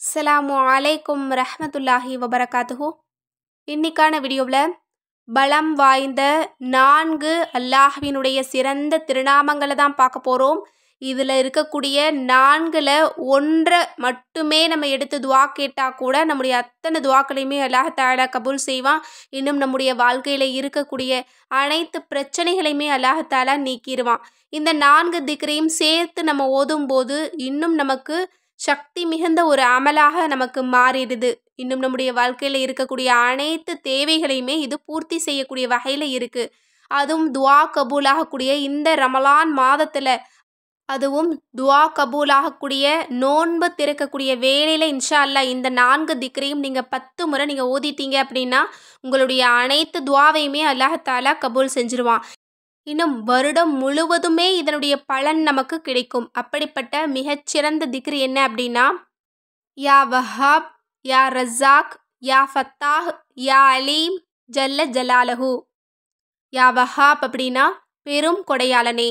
அஸ்ஸலாமு அலைக்கும் ரஹ்மத்துல்லாஹி வபரகாத்துஹு. இன்னைக்கான வீடியோவில் பலம் வாய்ந்த 4 அல்லாஹ்வினுடைய சிறந்த திருநாமங்களை தான் பார்க்க போகிறோம். இதில் இருக்கக்கூடிய 4ல் ஒன்றை மட்டுமே நம்ம எடுத்து துவா கேட்டால் கூட நம்முடைய அத்தனை துவாக்களையுமே அல்லாஹ் தஆலா கபூல் செய்வான். இன்னும் நம்முடைய வாழ்க்கையில் இருக்கக்கூடிய அனைத்து பிரச்சனைகளையுமே அல்லாஹ் தஆலா நீக்கிடுவான். இந்த 4 திக்ரையும் சேர்த்து நம்ம ஓதும்போது இன்னும் நமக்கு சக்தி மிகுந்த ஒரு அமலாக நமக்கு மாறிடுது. இன்னும் நம்முடைய வாழ்க்கையில் இருக்கக்கூடிய அனைத்து தேவைகளையுமே இது பூர்த்தி செய்யக்கூடிய வகையில் இருக்குது. அதுவும் துவா கபூலாகக்கூடிய இந்த ரமலான் மாதத்தில், அதுவும் துவா கபூலாகக்கூடிய நோன்பு திறக்கக்கூடிய வேளையில் இன்ஷா அல்லாஹ் இந்த 4 திக்ரையும் நீங்கள் 10 முறை நீங்கள் ஓதிட்டீங்க அப்படின்னா உங்களுடைய அனைத்து துவாவையுமே அல்லாஹ் தஆலா கபூல் செஞ்சிருவான். இன்னும் வருடம் முழுவதுமே இதனுடைய பலன் நமக்கு கிடைக்கும். அப்படிப்பட்ட மிகச்சிறந்த திக்ர் என்ன அப்படின்னா, யா வஹாப், யா ரஸாக், யா ஃபத்தாஹ், யா அலீம் ஜல்ல ஜலாலஹு. யா வஹாப் அப்படின்னா பெரும் கொடையாளனே.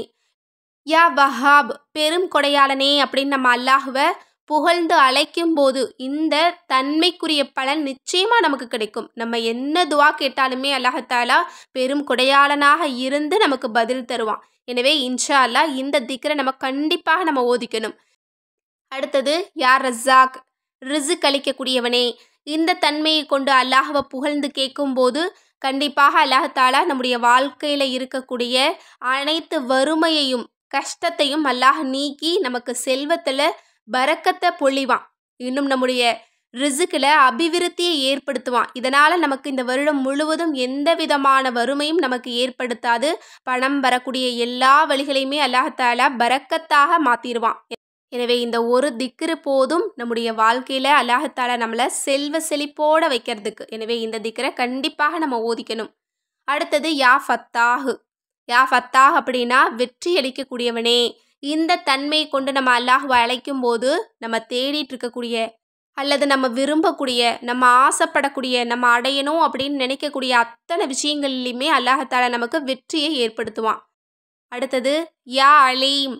யா வஹாப் பெரும் கொடையாளனே அப்படின்னு நம்ம அல்லாஹுவை புகழ்ந்து அழைக்கும் போது இந்த தன்மைக்குரிய பலன் நிச்சயமாக நமக்கு கிடைக்கும். நம்ம என்ன துவா கேட்டாலுமே அல்லாஹ் தஆலா பெரும் கொடையாளனாக இருந்து நமக்கு பதில் தருவான். எனவே இன்ஷா அல்லாஹ் இந்த திக்ரை நம்ம கண்டிப்பாக நம்ம ஓதிக்கணும். அடுத்தது யா ரஸாக், ரிஸ்க் அளிக்கக்கூடியவனே. இந்த தன்மையை கொண்டு அல்லாஹ்வை புகழ்ந்து கேட்கும்போது கண்டிப்பாக அல்லாஹ் தஆலா நம்முடைய வாழ்க்கையில் இருக்கக்கூடிய அனைத்து வறுமையையும் கஷ்டத்தையும் அல்லாஹ் நீக்கி நமக்கு செல்வத்தில் பரக்கத்தை பொழிவான். இன்னும் நம்முடைய ரிஸ்கில் அபிவிருத்தியை ஏற்படுத்துவான். இதனால் நமக்கு இந்த வருடம் முழுவதும் எந்த விதமான வறுமையும் நமக்கு ஏற்படுத்தாது. பணம் வரக்கூடிய எல்லா வழிகளையுமே அல்லாஹ் தஆலா பரக்கத்தாக மாற்றிடுவான். எனவே இந்த ஒரு திக்ரு போதும் நம்முடைய வாழ்க்கையில் அல்லாஹ் தஆலா நம்மளை செல்வ செழிப்போடு வைக்கிறதுக்கு. எனவே இந்த திக்ரை கண்டிப்பாக நம்ம ஓதிக்கணும். அடுத்தது யா ஃபத்தாஹ். யா ஃபத்தாஹ் அப்படின்னா வெற்றி அளிக்கக்கூடியவனே. இந்த தன்மையை கொண்டு நம்ம அல்லாஹ்வை அழைக்கும் போது நம்ம தேடிட்டு இருக்கக்கூடிய அல்லது நம்ம விரும்பக்கூடிய, நம்ம ஆசைப்படக்கூடிய, நம்ம அடையணும் அப்படின்னு நினைக்கக்கூடிய அத்தனை விஷயங்கள்லையுமே அல்லாஹ் தஆலா நமக்கு வெற்றியை ஏற்படுத்துவான். அடுத்தது யா அலீம்,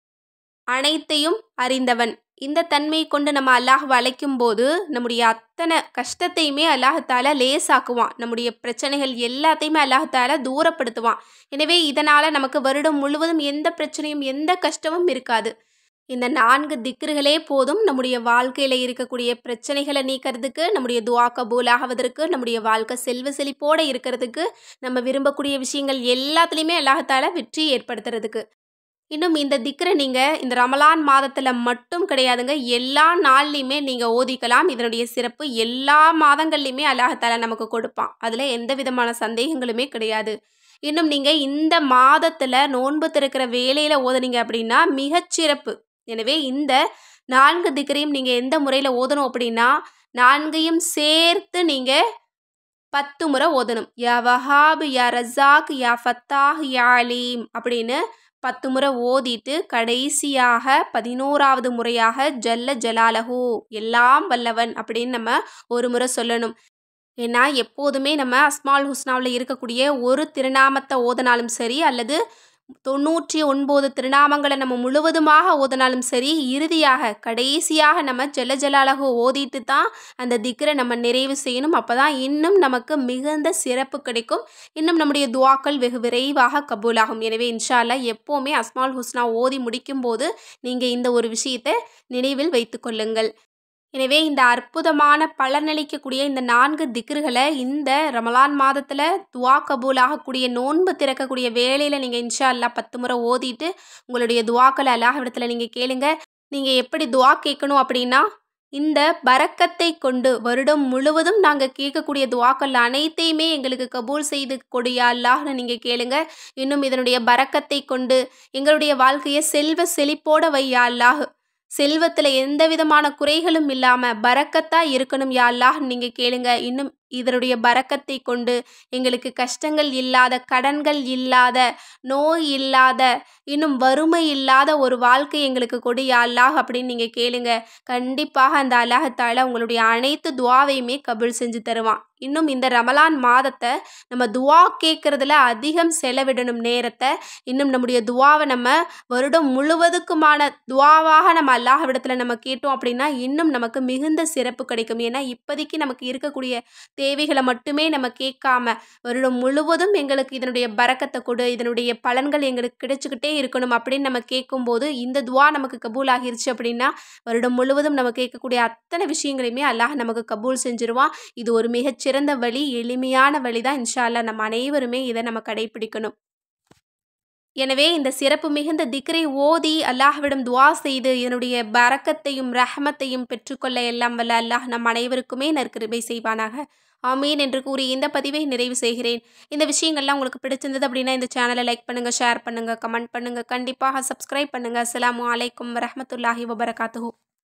அனைத்தையும் அறிந்தவன். இந்த தன்மையை கொண்டு நம்ம அல்லாஹ்வை அழைக்கும் போது நம்முடைய அத்தனை கஷ்டத்தையுமே அல்லாஹ் தஆலா லேசாக்குவான். நம்முடைய பிரச்சனைகள் எல்லாத்தையுமே அல்லாஹ் தஆலா தூரப்படுத்துவான். எனவே இதனால் நமக்கு வருடம் முழுவதும் எந்த பிரச்சனையும் எந்த கஷ்டமும் இருக்காது. இந்த 4 திக்ருகளே போதும் நம்முடைய வாழ்க்கையில் இருக்கக்கூடிய பிரச்சனைகளை நீக்கிறதுக்கு, நம்முடைய துவா கபூல் ஆகுவதற்கு, நம்முடைய வாழ்க்கை செல்வ செழிப்போடு இருக்கிறதுக்கு, நம்ம விரும்பக்கூடிய விஷயங்கள் எல்லாத்துலேயுமே அல்லாஹ் தஆலா வெற்றி ஏற்படுத்துறதுக்கு. இன்னும் இந்த திக்ரை நீங்கள் இந்த ரமலான் மாதத்தில் மட்டும் கிடையாதுங்க, எல்லா நாள்லையுமே நீங்கள் ஓதிக்கலாம். இதனுடைய சிறப்பு எல்லா மாதங்கள்லையுமே அல்லாஹ் தஆலா நமக்கு கொடுப்பான். அதில் எந்த விதமான சந்தேகங்களுமே கிடையாது. இன்னும் நீங்கள் இந்த மாதத்தில் நோன்பு திறக்கிற வேளையில் ஓதுனீங்க அப்படின்னா மிகச்சிறப்பு. எனவே இந்த 4 திக்ரையும் நீங்கள் எந்த முறையில் ஓதணும் அப்படின்னா 4ஐயும் சேர்த்து நீங்கள் 10 முறை ஓதணும். யா வஹாப், யா ரஸாக், யா ஃபத்தாஹ், யா அலீம் அப்படின்னு 10 முறை ஓதிட்டு கடைசியாக 11வது முறையாக ஜல்ல ஜலாலஹு எல்லாம் வல்லவன் அப்படின்னு நம்ம ஒரு முறை சொல்லணும். ஏன்னா எப்போதுமே நம்ம அஸ்மால் ஹுஸ்னாவில் இருக்கக்கூடிய ஒரு திருநாமத்தை ஓதனாலும் சரி அல்லது 99 திருநாமங்களை நம்ம முழுவதுமாக ஓதனாலும் சரி, இறுதியாக கடைசியாக நம்ம ஜல்ல ஜலாலஹு ஓதிட்டு தான் அந்த திக்ரை நம்ம நிறைவு செய்யணும். அப்போ தான் இன்னும் நமக்கு மிகுந்த சிறப்பு கிடைக்கும். இன்னும் நம்முடைய துவாக்கள் வெகு விரைவாக கபூலாகும். எனவே இன்ஷா அல்லாஹ் எப்போவுமே அஸ்மால் ஹுஸ்னா ஓதி முடிக்கும்போது நீங்கள் இந்த ஒரு விஷயத்தை நினைவில் வைத்து கொள்ளுங்கள். எனவே இந்த அற்புதமான பலனளிக்கக்கூடிய இந்த 4 திக்ருகளை இந்த ரமலான் மாதத்தில் துவா கபூலாகக்கூடிய நோன்பு திறக்கக்கூடிய வேளையில் நீங்கள் இன்ஷா அல்லாஹ் 10 முறை ஓதிட்டு உங்களுடைய துவாக்களை அல்லாஹ்விடத்தில் நீங்கள் கேளுங்க. நீங்கள் எப்படி துவா கேட்கணும் அப்படின்னா, இந்த பரக்கத்தை கொண்டு வருடம் முழுவதும் நாங்கள் கேட்கக்கூடிய துவாக்கள் அனைத்தையுமே எங்களுக்கு கபூல் செய்து கொடு யா அல்லாஹ்னு நீங்கள் கேளுங்க. இன்னும் இதனுடைய பரக்கத்தை கொண்டு எங்களுடைய வாழ்க்கையை செல்வ செழிப்போட வை யா அல்லாஹ். செல்வத்தில் எந்த விதமான குறைகளும் இல்லாமல் பரக்கத்தாக இருக்கணும் யா அல்லாஹ் நீங்கள் கேளுங்க. இன்னும் இதனுடைய பரக்கத்தை கொண்டு எங்களுக்கு கஷ்டங்கள் இல்லாத, கடன்கள் இல்லாத, நோய் இல்லாத, இன்னும் வறுமை இல்லாத ஒரு வாழ்க்கை எங்களுக்கு கொடு யா அல்லாஹ் அப்படின்னு நீங்கள் கேளுங்க. கண்டிப்பாக அந்த அல்லாஹ் தஆலா உங்களுடைய அனைத்து துஆவையுமே கபூல் செஞ்சு தருவான். இன்னும் இந்த ரமலான் மாதத்தை நம்ம துஆ கேட்குறதுல அதிகம் செலவிடணும் நேரத்தை. இன்னும் நம்முடைய துஆவை நம்ம வருடம் முழுவதுக்குமான துஆவாக நம்ம அல்லாஹ்விடத்தில் நம்ம கேட்டோம் அப்படின்னா இன்னும் நமக்கு மிகுந்த சிறப்பு கிடைக்கும். ஏன்னா இப்போதைக்கு நமக்கு இருக்கக்கூடிய தேவைகளை மட்டுமே நம்ம கேட்காம வருடம் முழுவதும் எங்களுக்கு இதனுடைய பரக்கத்தை கொடு, இதனுடைய பலன்கள் எங்களுக்கு கிடைச்சிக்கிட்டே இருக்கணும் அப்படின்னு நம்ம கேட்கும்போது இந்த துஆ நமக்கு கபூல் ஆகிருச்சு அப்படின்னா வருடம் முழுவதும் நம்ம கேட்கக்கூடிய அத்தனை விஷயங்களையுமே அல்லாஹ் நமக்கு கபூல் செஞ்சிருவான். இது ஒரு மிகச்சிறந்த வழி, எளிமையான வழி தான். இன்ஷா அல்லாஹ் நம்ம அனைவருமே இதை நம்ம கடைபிடிக்கணும். எனவே இந்த சிறப்பு மிகுந்த திக்ரை ஓதி அல்லாஹ்விடம் துஆ செய்து இதனுடைய பரக்கத்தையும் ரஹமத்தையும் பெற்றுக்கொள்ள எல்லாம் வல்ல அல்லாஹ் நம் அனைவருக்குமே நற்கிருபை செய்வானாக. ஆமீன் என்று கூறி இந்த பதிவை நிறைவு செய்கிறேன். இந்த விஷயங்கள்லாம் உங்களுக்கு பிடிச்சிருந்தது அப்படின்னா இந்த சேனலை லைக் பண்ணுங்கள், ஷேர் பண்ணுங்கள், கமெண்ட் பண்ணுங்கள், கண்டிப்பாக சப்ஸ்கிரைப் பண்ணுங்கள். அஸ்ஸலாமு அலைக்கும் வரஹ்மத்துல்லாஹி வபரகாத்துஹு.